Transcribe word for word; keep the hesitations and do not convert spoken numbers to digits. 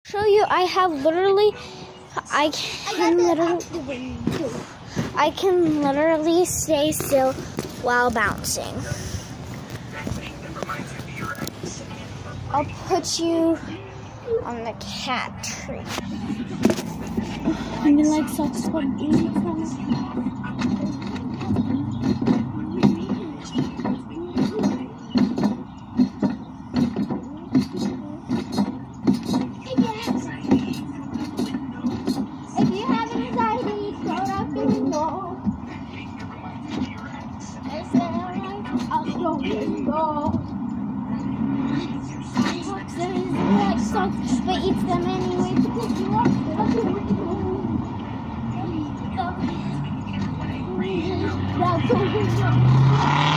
show you. I have literally, I can literally, I can literally stay still while bouncing. I'll put you on the cat tree. I mean, like such fun uniforms. If you have anxiety, throw it out the window. I said out the window. Boxes like socks, but eats them anyway because you want them. That's